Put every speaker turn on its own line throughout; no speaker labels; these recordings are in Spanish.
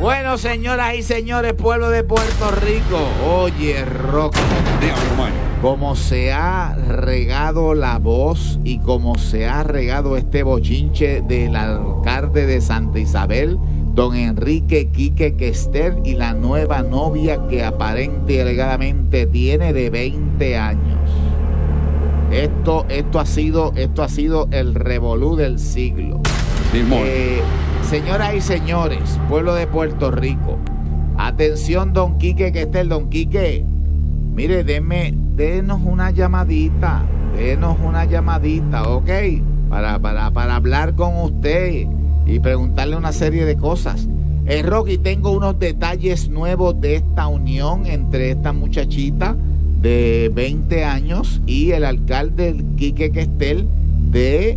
Bueno, señoras y señores, pueblo de Puerto Rico. Oye, Rocky. Como se ha regado la voz y como se ha regado este bochinche del alcalde de Santa Isabel, don Enrique Quique Questel, y la nueva novia que aparente y alegadamente tiene de 20 años. Esto ha sido el revolú del siglo. Sí, señoras y señores, pueblo de Puerto Rico, atención, don Quique Questel, don Quique, mire, denos una llamadita, ¿ok? Para hablar con usted y preguntarle una serie de cosas. Rocky, tengo unos detalles nuevos de esta unión entre esta muchachita de 20 años y el alcalde Quique Questel de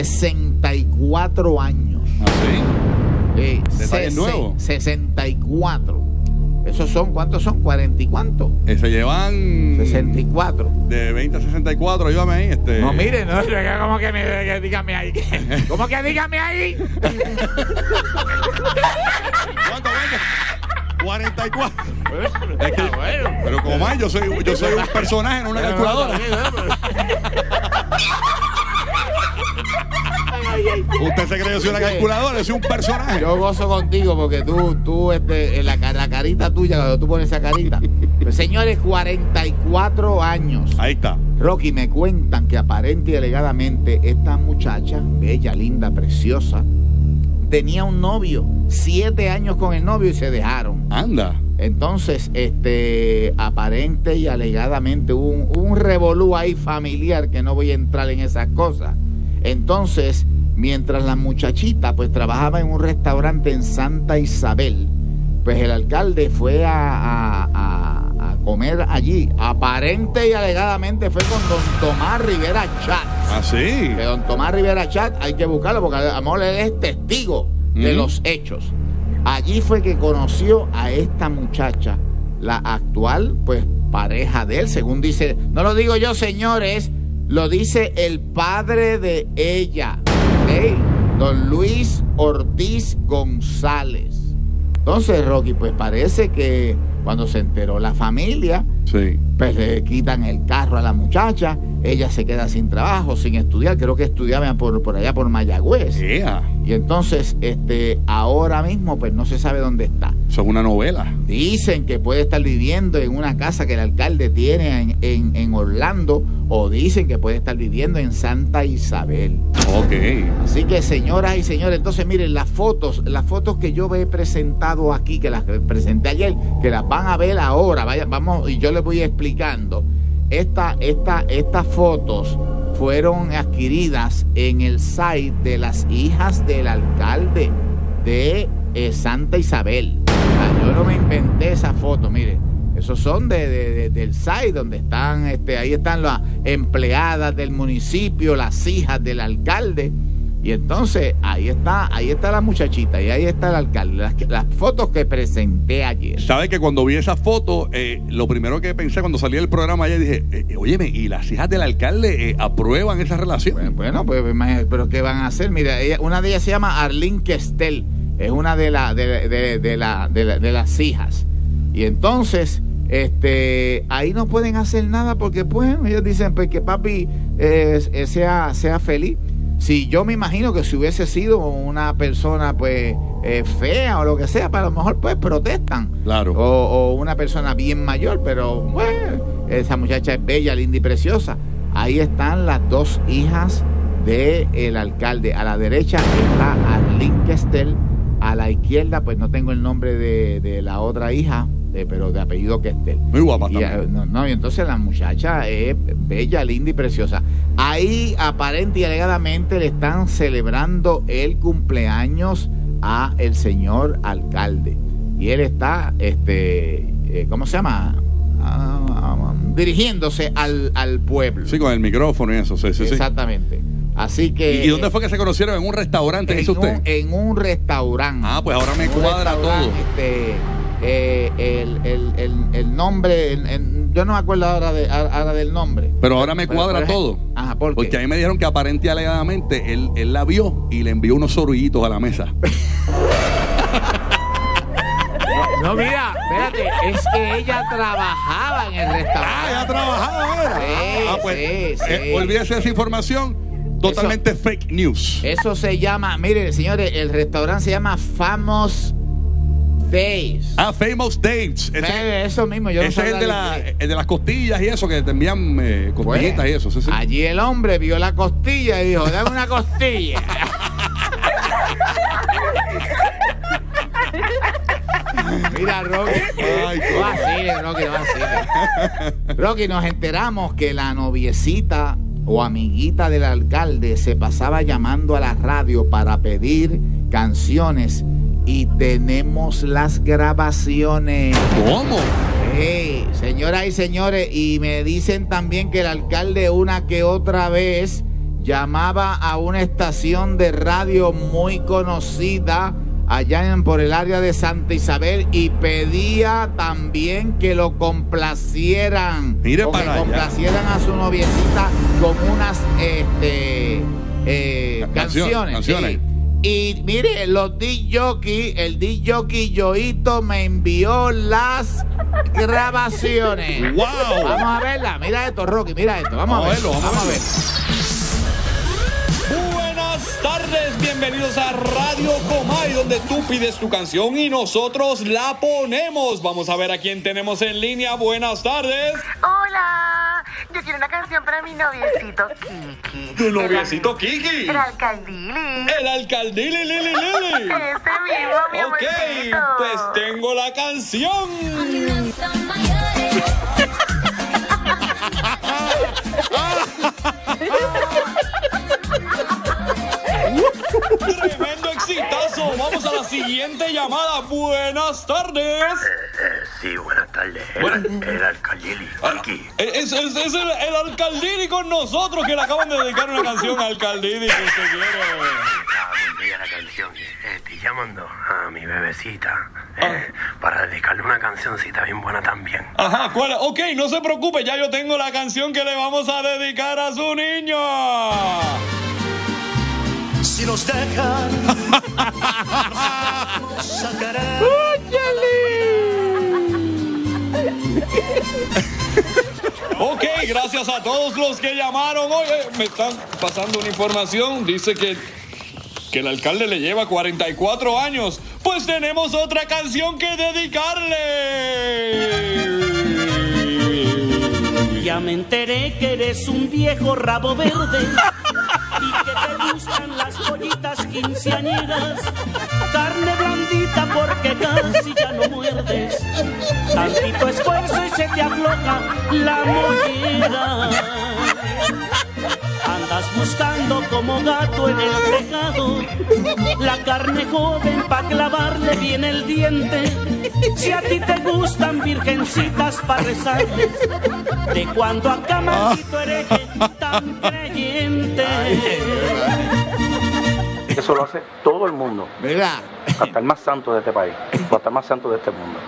64 años.
¿Ah, sí?
¿Detalles nuevos? 64. ¿Esos son cuántos son? ¿40 y cuánto?
Se llevan
64.
De 20 a 64, ayúdame ahí.
No, mire, no, ¿cómo que dígame ahí? ¿Cómo que dígame ahí?
¿Cuánto? 44. Es que, pero como más, yo soy un personaje en una calculadora. Usted se cree que yo soy una calculadora, yo soy un personaje.
Yo gozo contigo porque tú en la carita tuya, cuando tú pones esa carita. Pues, señores, 44 años.
Ahí está.
Rocky, me cuentan que aparente y alegadamente esta muchacha, bella, linda, preciosa, tenía un novio, 7 años con el novio y se dejaron.
Anda.
Entonces, aparente y alegadamente hubo un revolú ahí familiar que no voy a entrar en esas cosas. Entonces, mientras la muchachita pues trabajaba en un restaurante en Santa Isabel, pues el alcalde fue a comer allí. Aparente y alegadamente fue con don Tomás Rivera Chat.
¿Ah, sí?
Que don Tomás Rivera Chat hay que buscarlo porque a lo mejor él es testigo de los hechos. Allí fue que conoció a esta muchacha, la actual pues pareja de él, según dice, no lo digo yo, señores, lo dice el padre de ella, ¿okay? Don Luis Ortiz González. Entonces, Rocky, pues parece que cuando se enteró la familia,
sí,
pues le quitan el carro a la muchacha, ella se queda sin trabajo, sin estudiar, creo que estudiaba por allá por Mayagüez.
Yeah.
Y entonces, ahora mismo, pues no se sabe dónde está.
Eso es una novela.
Dicen que puede estar viviendo en una casa que el alcalde tiene en Orlando, o dicen que puede estar viviendo en Santa Isabel.
Ok.
Así que, señoras y señores, entonces miren, las fotos que yo he presentado aquí, que las presenté ayer, que las van a ver ahora, vamos, y yo les voy explicando. Estas fotos fueron adquiridas en el site de las hijas del alcalde de Santa Isabel. Yo no me inventé esa foto, mire. Esos son del site donde están, ahí están las empleadas del municipio, las hijas del alcalde. Y entonces ahí está la muchachita y ahí está el alcalde. Las fotos que presenté ayer.
¿Sabes que cuando vi esa foto, lo primero que pensé cuando salí del programa ayer, dije, óyeme, ¿y las hijas del alcalde aprueban esa relación?
Bueno, pues, pero ¿qué van a hacer? Mira, una de ellas se llama Arlene Questel, es una de las hijas. Y entonces, ahí no pueden hacer nada porque, pues, ellos dicen pues que papi sea feliz. Si yo me imagino que si hubiese sido una persona pues fea o lo que sea, para lo mejor pues protestan.
Claro.
O una persona bien mayor, pero bueno, esa muchacha es bella, linda y preciosa. Ahí están las dos hijas del alcalde. A la derecha está Arlene Questel, a la izquierda pues no tengo el nombre de la otra hija, pero de apellido Questel.
Muy guapa
y,
también.
y entonces la muchacha es bella, linda y preciosa. Ahí aparente y alegadamente le están celebrando el cumpleaños a el señor alcalde. Y él está, ¿cómo se llama? Dirigiéndose al pueblo.
Sí, con el micrófono y eso, sí.
Exactamente. Así que...
¿Y dónde fue que se conocieron? ¿En un restaurante, dice usted?
En un restaurante.
Ah, pues ahora me cuadra todo.
El nombre, yo no me acuerdo ahora del nombre.
Pero ahora me cuadra todo.
Ajá, ¿por qué?
Porque a mí me dijeron que aparente y alegadamente él la vio y le envió unos sorullitos a la mesa.
No, mira, espérate, es que ella trabajaba en el restaurante.
Ella trabajaba, ¿era?
Sí,
pues,
sí.
olvídese de esa información, totalmente fake news.
Eso se llama, mire, señores, el restaurante se llama Famous Days.
Famous Dates.
Eso mismo, yo no
ese es
sabía
el de las costillas y eso, que te envían costillitas y eso. Sí.
Allí el hombre vio la costilla y dijo, dame una costilla. Mira, Rocky.
Ay,
No vaciles, Rocky, no vaciles. Rocky, nos enteramos que la noviecita o amiguita del alcalde se pasaba llamando a la radio para pedir canciones y tenemos las grabaciones.
¿Cómo?
Señoras y señores, y me dicen también que el alcalde una que otra vez llamaba a una estación de radio muy conocida allá por el área de Santa Isabel y pedía también que lo complacieran.
Mire
o
para
que
allá.
complacieran a su noviecita con unas canciones.
Canciones.
Sí. Y mire, el DJ Yoito me envió las grabaciones.
¡Wow!
Vamos a verla. Mira esto, Rocky, mira esto. Vamos a verlo.
Vamos a verlo.
Buenas tardes, bienvenidos a Radio Comay, donde tú pides tu canción y nosotros la ponemos. Vamos a ver a quién tenemos en línea. Buenas tardes.
Hola, yo quiero una canción para mi noviecito Kiki.
¿Tu noviecito Kiki?
El alcaldili.
El alcaldili, Lili, Lili.
Ese mismo, mi
Ok,
amorcito.
pues tengo la canción. Tremendo exitazo. Vamos a la siguiente llamada. Buenas tardes.
Sí, buenas tardes. El alcaldili, Kiki.
Es el alcaldini con nosotros, que le acaban de dedicar una canción al alcaldini que se quiere.
Muy bella la canción. Estoy llamando a mi bebecita para dedicarle una cancioncita bien buena también.
Ajá, ¿cuál? Ok, no se preocupe, ya yo tengo la canción que le vamos a dedicar a su niño.
Si nos dejan, sacarán.
Ok, gracias a todos los que llamaron. Oye, me están pasando una información. Dice que el alcalde le lleva 44 años. Pues tenemos otra canción que dedicarle.
Ya me enteré que eres un viejo rabo verde y que te gustan las pollitas quinceañeras, carne blandita porque casi ya no muerdes, tantito esfuerzo y se te afloja la mollera. Andas buscando como gato en el tejado la carne joven pa' clavarle bien el diente. Si a ti te gustan virgencitas pa' rezarles, de cuando acá maldito hereje tan creyente.
Eso lo hace todo el mundo,
Mira.
hasta el más santo de este país, o hasta el más santo de este mundo.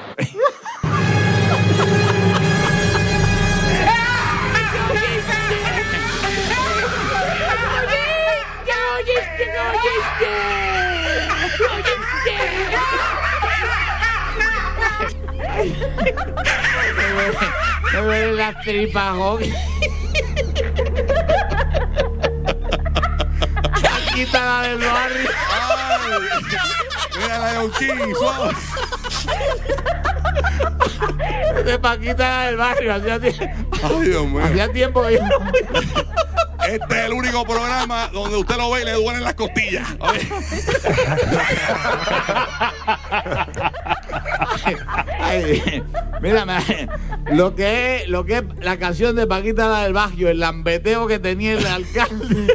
Me duele la tripa, joven. Paquita la del barrio.
Mira la Yauquín, suave.
De Paquita la del barrio.
Ay, Dios mío.
Hacía tiempo que yo no...
Este es el único programa donde usted lo ve y le duelen las costillas.
Ay, mira, lo que es la canción de Paquita la del barrio, el lambeteo que tenía el alcalde.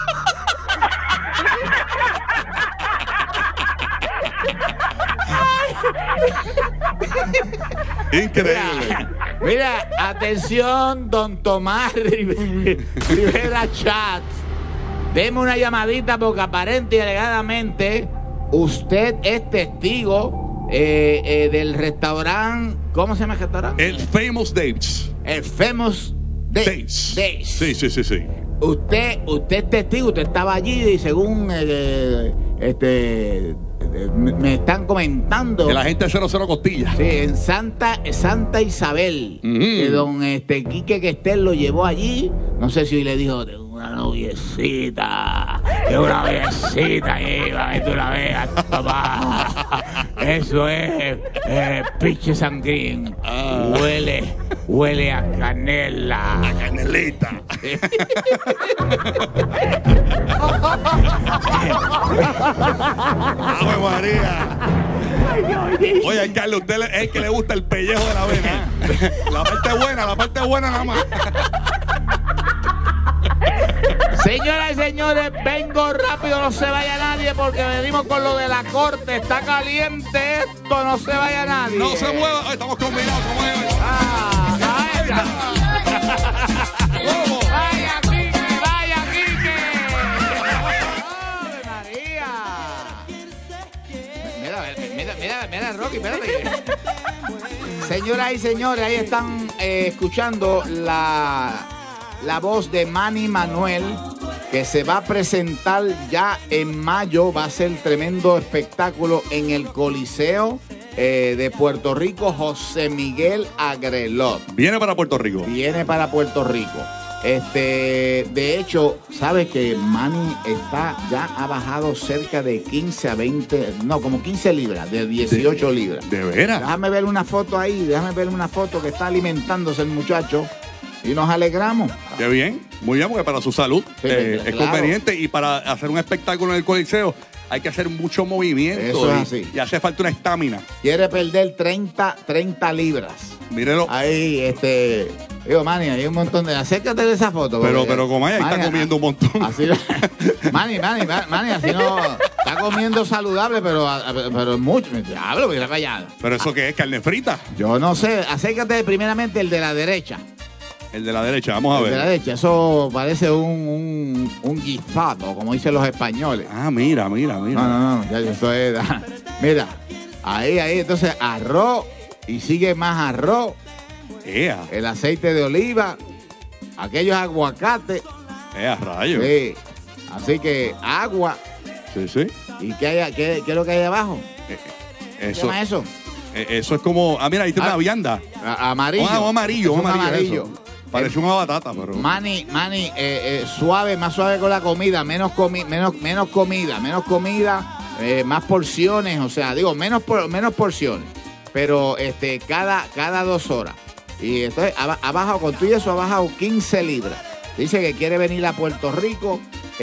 Increíble.
Mira, atención, don Tomás Rivera Chat. Deme una llamadita porque aparente y alegadamente usted es testigo del restaurante. ¿Cómo se llama el restaurante?
El Famous Dates.
El Famous Days.
Sí.
Usted es testigo, usted estaba allí y según me están comentando
De la gente de 00 Costilla.
sí, en Santa Isabel, que don Quique Questel lo llevó allí. No sé si le dijo, tengo una noviecita, que tú la veas, papá. Eso es piche sangrín. Huele a canela.
La canelita. ¡Ave María! Oye, alcalde, usted es el que le gusta el pellejo de la avena. La parte buena nada más.
Señoras y señores, vengo rápido, no se vaya nadie porque venimos con lo de la corte. Está caliente esto, no se vaya nadie.
No se mueva. Ay, estamos combinados, como es.
Maestra.
¿Cómo?
Vaya Quique. ¡Ave María! Mira, Rocky, espérate. Señoras y señores, ahí están escuchando la voz de Manny Manuel, que se va a presentar ya en mayo. Va a ser tremendo espectáculo en el Coliseo de Puerto Rico, José Miguel Agrelot.
Viene para Puerto Rico.
Viene para Puerto Rico. De hecho, ¿sabes que Manny ya ha bajado cerca de 15 a 20, no, como 15 libras, de 18 libras?
¿De veras?
Déjame ver una foto ahí, que está alimentándose el muchacho. Y nos alegramos.
Qué bien, muy bien, porque para su salud
Sí,
es
claro.
conveniente, y para hacer un espectáculo en el Coliseo hay que hacer mucho movimiento.
Eso es así.
Y hace falta una estamina.
Quiere perder 30 libras.
Mírelo.
Ahí, digo, Manny, hay un montón de... Acércate de esa foto.
Pero
porque,
Comay, ahí está
Manny,
comiendo un montón.
Así, Manny, así no... Está comiendo saludable, pero mucho. Diablo, mira para allá.
Pero eso que es carne frita.
Yo no sé. Acércate primeramente el de la derecha.
El de la derecha, vamos a
El de la
ver.
derecha. Eso parece un guisado, como dicen los españoles.
Ah, mira.
No, ya eso es. Mira, ahí, entonces arroz y sigue más arroz,
¡Ea!
el aceite de oliva, aquellos aguacates.
¡Ea, rayo!
Sí. Así que agua.
Sí.
¿Y qué es lo que hay abajo? ¿Qué
Eso,
llama eso?
eso es como... Ah, mira, ahí está una vianda.
Amarillo.
Un amarillo,
Es un amarillo.
eso. Parece una batata, pero...
Manny, suave, más suave con la comida, menos comida, más porciones, o sea, digo, menos porciones, pero cada 2 horas. Y entonces ha bajado, con todo eso ha bajado 15 libras. Dice que quiere venir a Puerto Rico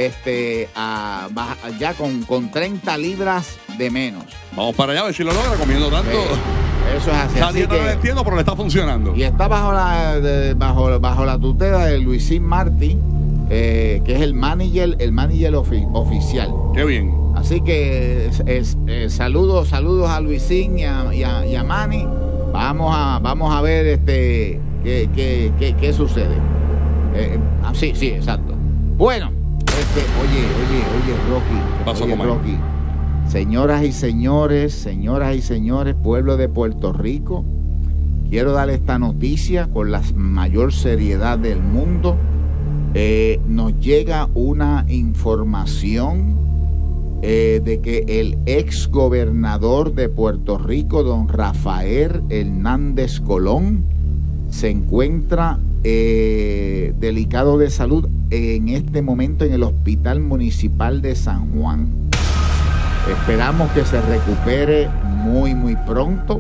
ya con 30 libras de menos.
Vamos para allá a ver si lo logra comiendo tanto.
Eso es así.
Esa
Así
dieta no la
que,
entiendo, pero le está funcionando.
y está bajo la tutela de Luisín Martí, que es el manager oficial.
Qué bien.
Así que saludos a Luisín y a Manny. Vamos a ver qué sucede. Sí, exacto. Bueno, oye, Rocky.
¿Qué pasó,
Oye,
Comay?
Rocky. Señoras y señores, pueblo de Puerto Rico, quiero dar esta noticia con la mayor seriedad del mundo. Nos llega una información de que el ex gobernador de Puerto Rico, don Rafael Hernández Colón, se encuentra delicado de salud en este momento en el Hospital Municipal de San Juan. Esperamos que se recupere muy pronto.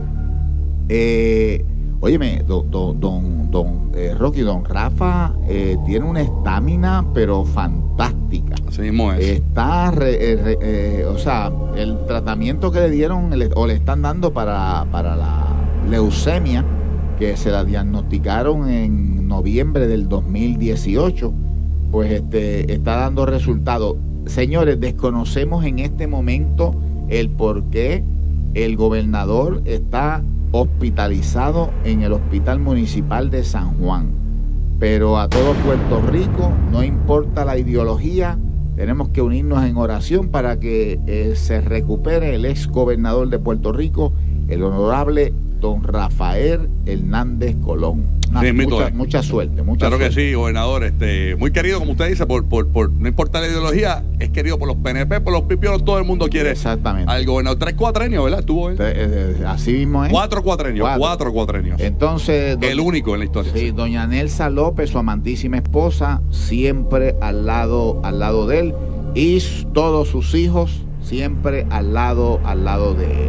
Óyeme, Rocky, don Rafa tiene una estamina pero fantástica.
Así mismo es.
Está, o sea, el tratamiento que le dieron o le están dando para la leucemia, que se la diagnosticaron en noviembre del 2018, pues está dando resultados. Señores, desconocemos en este momento el por qué el gobernador está hospitalizado en el Hospital Municipal de San Juan. Pero a todo Puerto Rico, no importa la ideología, tenemos que unirnos en oración para que se recupere el ex gobernador de Puerto Rico, el honorable don Rafael Hernández Colón.
Sí,
mucha suerte,
claro
suerte.
que sí, gobernador, muy querido, como usted dice, por no importa la ideología, es querido por los PNP, por los pipiolos, todo el mundo quiere.
Exactamente.
Al gobernador. 3 cuatrenios, ¿verdad? Estuvo
así mismo es.
4 cuatrenios.
Entonces,
el único en la historia.
Sí, doña Nelsa López, su amantísima esposa, siempre al lado de él, y todos sus hijos siempre al lado de él.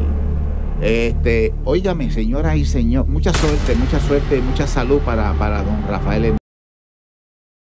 Óigame, señoras y señores, mucha suerte y mucha salud para don Rafael.